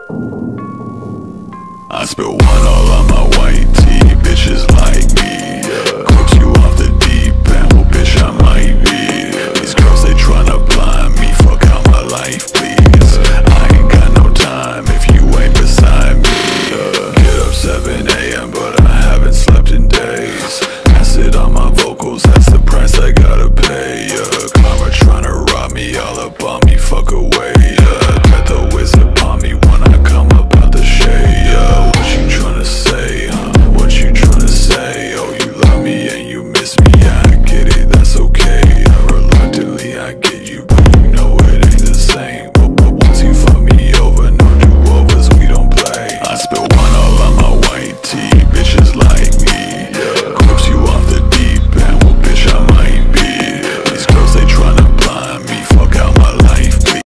I spill one all on my white tee. Bitches like me, clips you off the deep end. Well, bitch, I might be. These girls, they tryna blind me. Fuck how my life